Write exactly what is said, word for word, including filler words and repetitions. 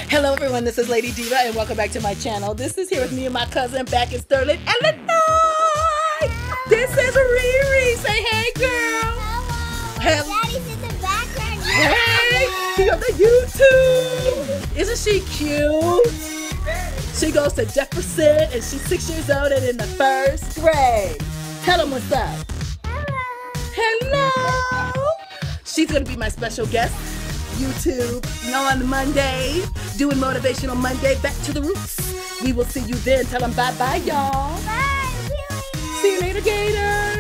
Hello everyone, this is Lady Diva and welcome back to my channel. This is here with me and my cousin back in Sterling, Illinois. This is Riri. Say hey girl. Hello. Daddy's in the background. Hey, she on the YouTube. Isn't she cute? She goes to Jefferson and she's six years old and in the first grade. Tell them what's up. Hello. Hello. She's gonna be my special guest. YouTube, you know, on Monday, doing Motivational Monday, back to the roots. We will see you then. Tell them bye-bye, y'all. Bye. See you later, Gator.